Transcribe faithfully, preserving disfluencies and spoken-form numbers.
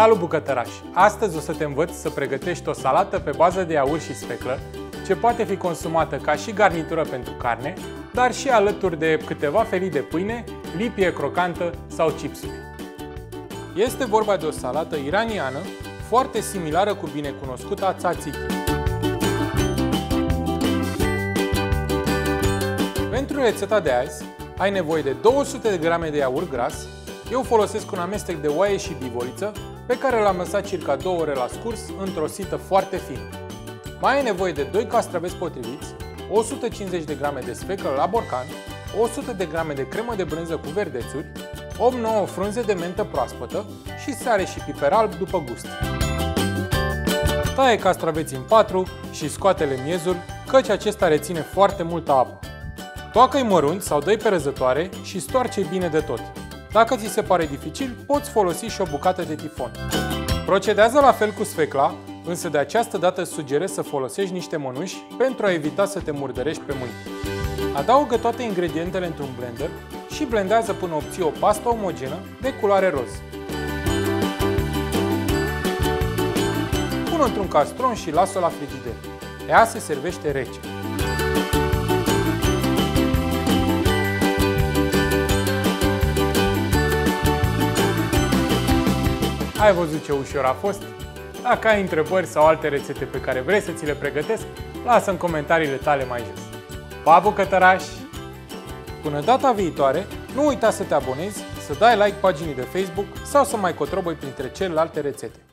Salut bucătăraș! Astăzi o să te învăț să pregătești o salată pe bază de iaurt și sfeclă, ce poate fi consumată ca și garnitură pentru carne, dar și alături de câteva felii de pâine, lipie crocantă sau chipsuri. Este vorba de o salată iraniană, foarte similară cu binecunoscuta tzatziki. Pentru rețeta de azi, ai nevoie de două sute de grame de iaurt gras. Eu folosesc un amestec de oaie și bivoliță, pe care l-am lăsat circa două ore la scurs, într-o sită foarte fină. Mai ai nevoie de doi castraveți potriviți, o sută cincizeci de grame de sfeclă la borcan, o sută de grame de cremă de brânză cu verdețuri, opt nouă frunze de mentă proaspătă și sare și piper alb după gust. Taie castraveții în patru și scoate-le miezul, căci acesta reține foarte multă apă. Toacă-i mărunt sau dă-i pe răzătoare și stoarce-i bine de tot. Dacă ți se pare dificil, poți folosi și o bucată de tifon. Procedează la fel cu sfecla, însă de această dată sugerez să folosești niște mănuși pentru a evita să te murdărești pe mâini. Adaugă toate ingredientele într-un blender și blendează până obții o pastă omogenă de culoare roz. Pune-o într-un castron și lasă-o la frigider. Ea se servește rece. Ai văzut ce ușor a fost? Dacă ai întrebări sau alte rețete pe care vrei să ți le pregătesc, lasă în comentariile tale mai jos. Pa, bucătărași! Până data viitoare, nu uita să te abonezi, să dai like paginii de Facebook sau să mai cotrobăi printre celelalte rețete.